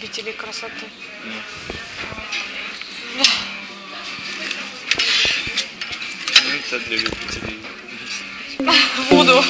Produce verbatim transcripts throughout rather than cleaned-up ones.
любителей красоты. Ну, это для любителей. Буду.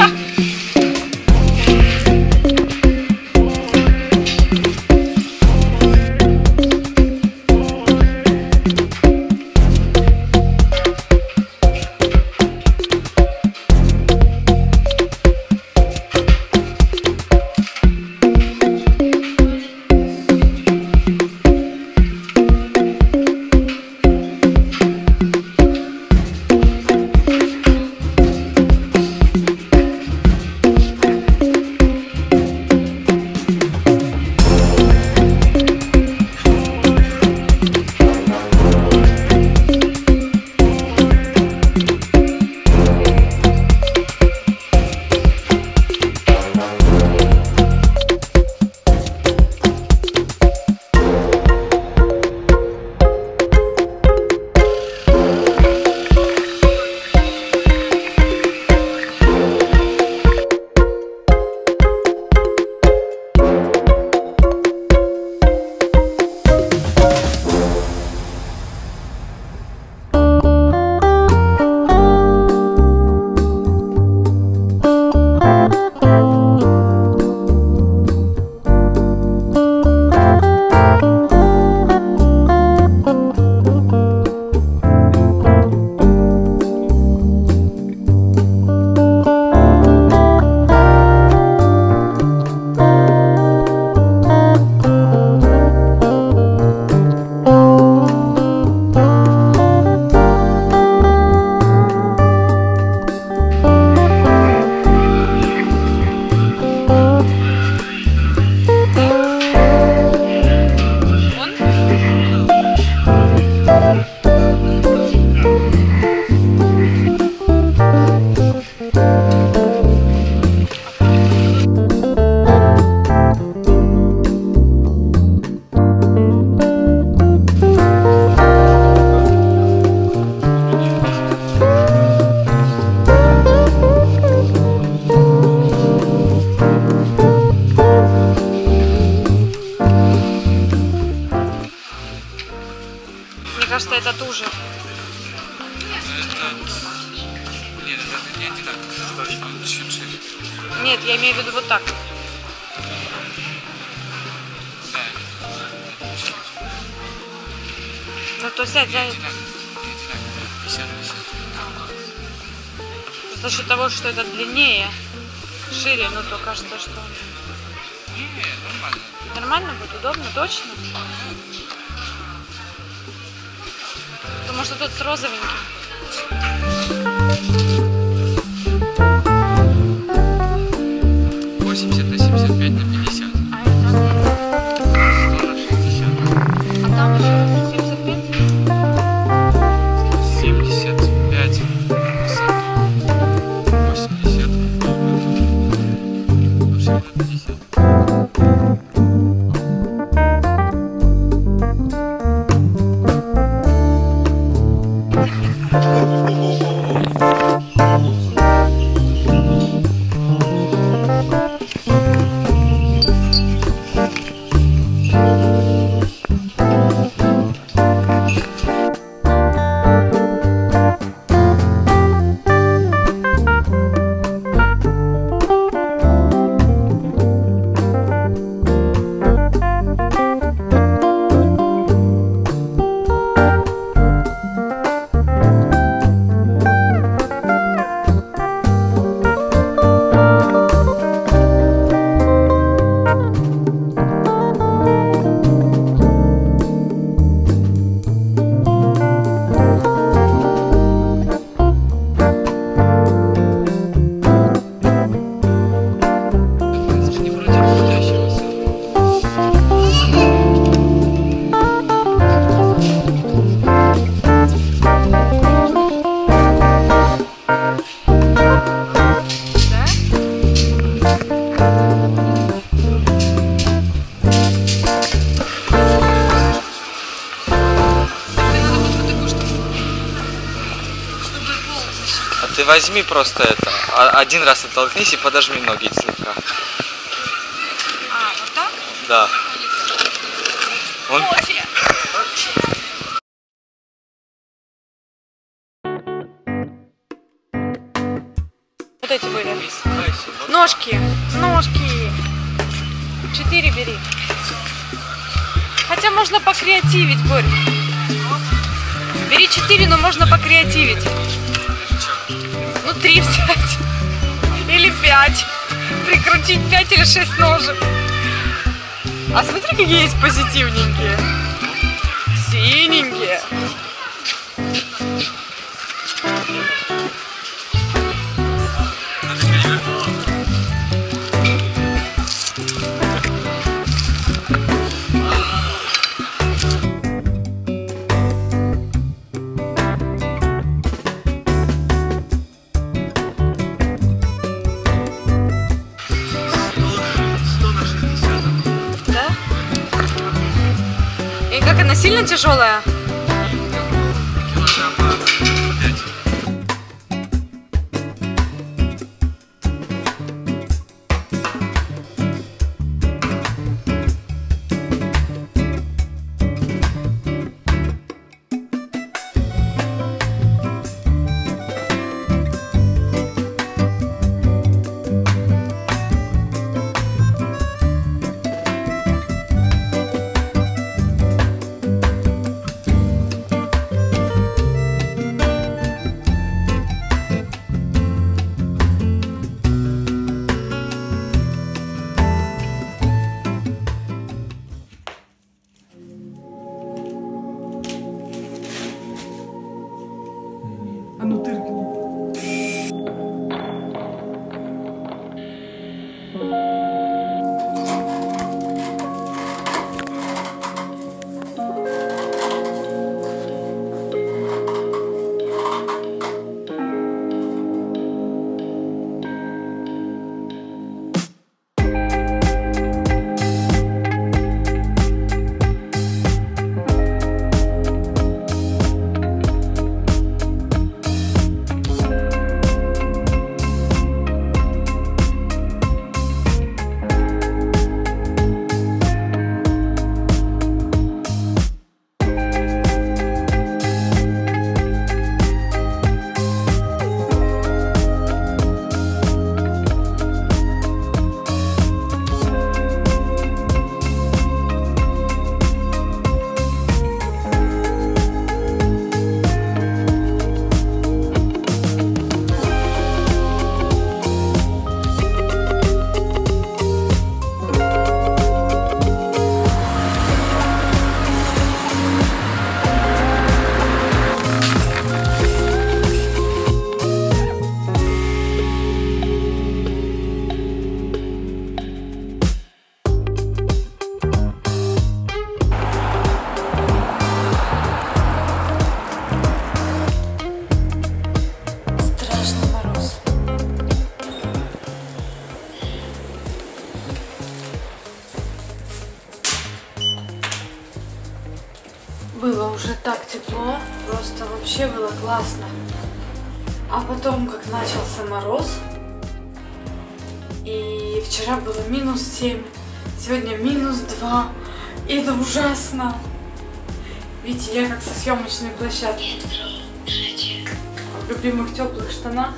Мне кажется, это туже. Нет, это не одинаково. Чуть шире. Нет, я имею в виду вот так. Да. Ну то сядь, Не за... одинаково. Не одинаково. пятьдесят пятьдесят. За счет того, что это длиннее, шире, но то кажется, что... Не, нормально. Нормально будет, удобно, точно? Потому что тут с розовеньким. восемьдесят на семьдесят пять на пятьдесят. сто на шестьдесят. А там еще семьдесят пять? семьдесят пять. восемьдесят. Шире на пятьдесят. Ты возьми просто это, один раз оттолкнись и подожми ноги слегка. А, вот так? Да. Он... Вот эти были. Ножки, ножки. Четыре бери. Хотя можно покреативить, Борь. Бери четыре, но можно покреативить. Ну, три взять. Или пять. Прикрутить пять или шесть ножек. А смотри, какие есть позитивненькие. Синенькие. Как она сильно тяжелая? А ну тыркни. Было уже так тепло, просто вообще было классно. А потом, как начался мороз, и вчера было минус семь, сегодня минус два, и это ужасно. Видите, я как со съемочной площадки. В любимых теплых штанах.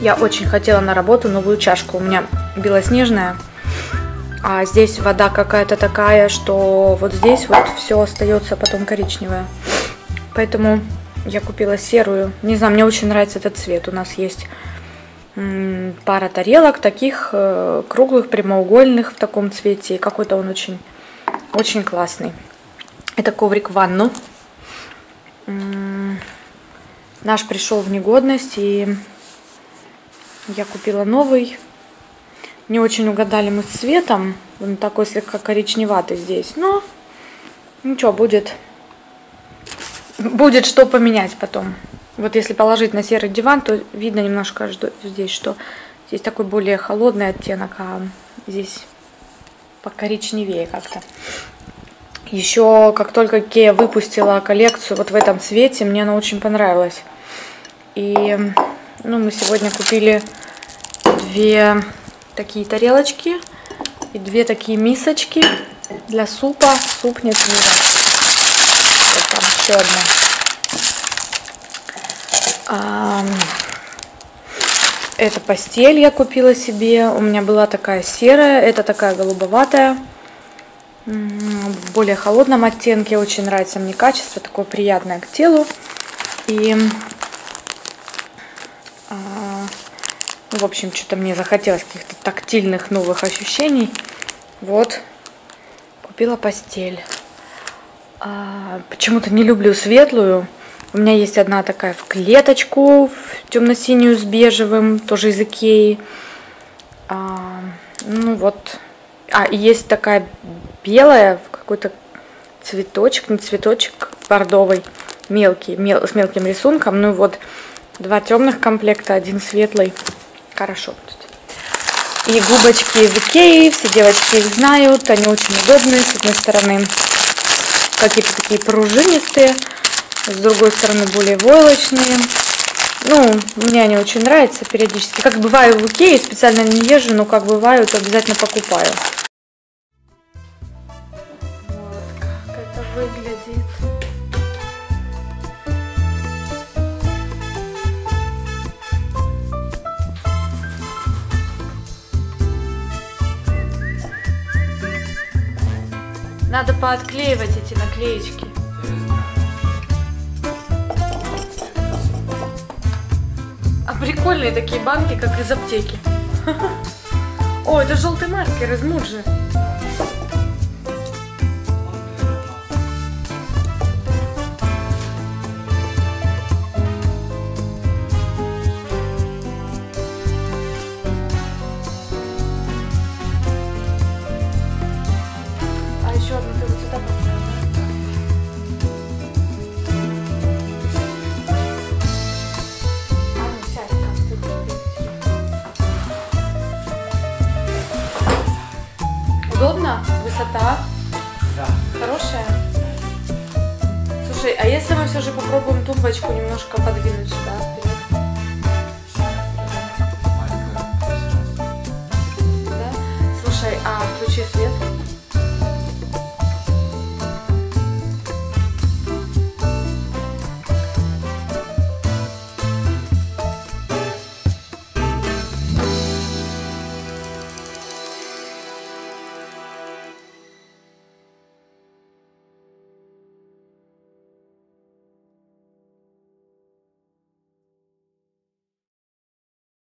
Я очень хотела на работу новую чашку. У меня белоснежная, а здесь вода какая-то такая, что вот здесь вот все остается потом коричневое. Поэтому я купила серую. Не знаю, мне очень нравится этот цвет. У нас есть м, пара тарелок таких э, круглых, прямоугольных в таком цвете. И какой-то он очень, очень классный. Это коврик в ванну. М, наш пришел в негодность, и я купила новый. Не очень угадали мы с цветом. Он такой слегка коричневатый здесь. Но ничего, будет. Будет что поменять потом. Вот если положить на серый диван, то видно немножко здесь, что здесь такой более холодный оттенок, а здесь покоричневее как-то. Еще как только Икеа выпустила коллекцию вот в этом цвете, мне она очень понравилась. И ну, мы сегодня купили две такие тарелочки и две такие мисочки для супа. Суп нет мира. Вот там еще одна. А, это постель я купила себе. У меня была такая серая, это такая голубоватая. В более холодном оттенке. Очень нравится мне качество, такое приятное к телу. И а, в общем, что-то мне захотелось каких-то тактильных новых ощущений. Вот, купила постель. А, почему-то не люблю светлую. У меня есть одна такая в клеточку, в темно-синюю с бежевым, тоже из Икеи. А, ну вот. А, и есть такая белая, в какой-то цветочек, не цветочек, бордовый, мелкий, мел, с мелким рисунком. Ну вот, два темных комплекта, один светлый. Хорошо будет. И губочки из Икеи, все девочки их знают, они очень удобные. С одной стороны, какие-то такие пружинистые, с другой стороны, более войлочные. Ну, мне они очень нравятся периодически. Как бываю в Икее, специально не езжу, но как бываю, то обязательно покупаю. Вот как это выглядит. Надо поотклеивать эти наклеечки. А прикольные такие банки, как из аптеки. О, это желтый маркер из Муджи. А еще одну ты вот сюда поставила. Удобно? Высота? Да. Хорошая? Слушай, а если мы все же попробуем тумбочку немножко подвинуть сюда?